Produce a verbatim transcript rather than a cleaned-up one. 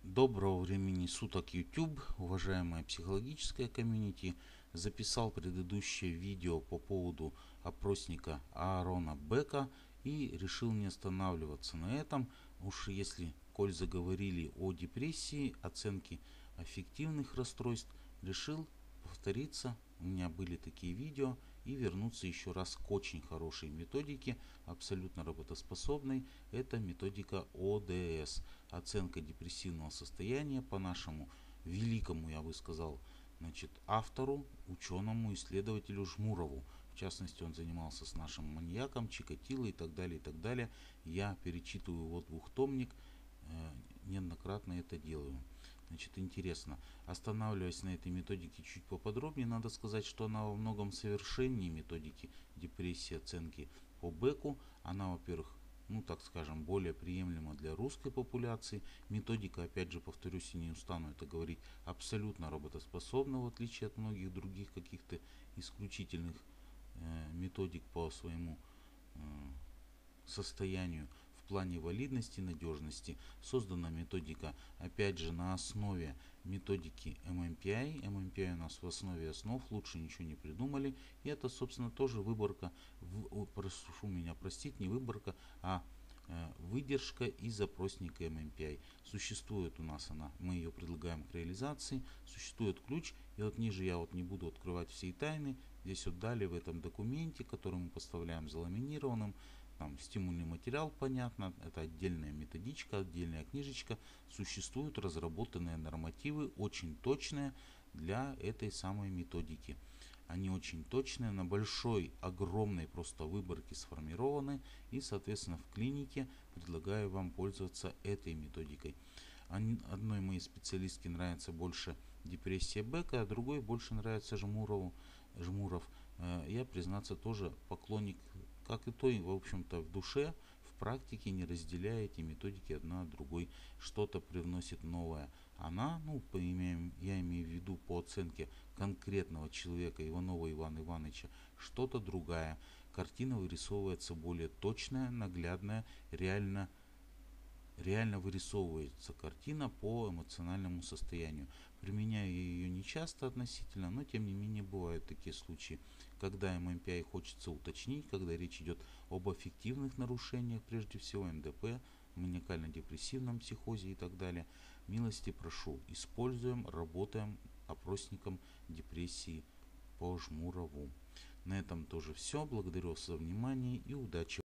Доброго времени суток, YouTube, уважаемая психологическая комьюнити. Записал предыдущее видео по поводу опросника Аарона Бека и решил не останавливаться на этом. Уж если, коль заговорили о депрессии, оценке аффективных расстройств, решил повториться. У меня были такие видео и вернуться еще раз к очень хорошей методике, абсолютно работоспособной. Это методика О Д С. Оценка депрессивного состояния по нашему великому, я бы сказал, значит, автору, ученому, исследователю Жмурову. В частности, он занимался с нашим маньяком, Чикатило и так далее, и так далее. Я перечитываю его двухтомник, э, неоднократно это делаю. Значит, интересно. Останавливаясь на этой методике чуть поподробнее, надо сказать, что она во многом совершеннее методики депрессии оценки по Беку. Она, во-первых, ну так скажем, более приемлема для русской популяции. Методика, опять же, повторюсь и не устану это говорить, абсолютно работоспособна, в отличие от многих других каких-то исключительных э, методик по своему э, состоянию. В плане валидности, надежности создана методика, опять же, на основе методики эм эм пи ай. эм эм пи ай у нас в основе основ, лучше ничего не придумали. И это, собственно, тоже выборка, в, прошу меня простить, не выборка, а э, выдержка из опросника эм эм пи ай. Существует у нас она, мы ее предлагаем к реализации, существует ключ, и вот ниже я вот не буду открывать всей тайны, здесь вот далее в этом документе, который мы поставляем заламинированным, там стимульный материал, понятно, это отдельная методичка, отдельная книжечка, существуют разработанные нормативы, очень точные для этой самой методики. Они очень точные, на большой, огромной просто выборке сформированы, и, соответственно, в клинике предлагаю вам пользоваться этой методикой. Одной моей специалистке нравится больше депрессия Бека, а другой больше нравится Жмурову, Жмуров. Я, признаться, тоже поклонник, как и той, в общем-то, в душе, в практике, не разделяя эти методики одна от другой, что-то привносит новое. Она, ну, по, я имею в виду по оценке конкретного человека, Иванова Ивана Ивановича, что-то другая. Картина вырисовывается более точная, наглядная, реально реально вырисовывается картина по эмоциональному состоянию. Применяю я ее не часто относительно, но тем не менее бывают такие случаи, когда эм эм пи ай хочется уточнить, когда речь идет об аффективных нарушениях, прежде всего эм дэ пэ, маниакально-депрессивном психозе и так далее. Милости прошу, используем, работаем опросником депрессии по Жмурову. На этом тоже все. Благодарю вас за внимание и удачи!